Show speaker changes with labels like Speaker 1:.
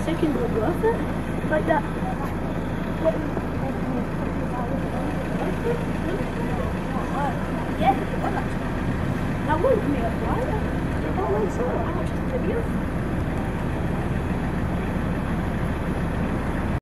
Speaker 1: seconds were worth it. Like that. Yeah, that woke me up, right? That was so. I watched the video.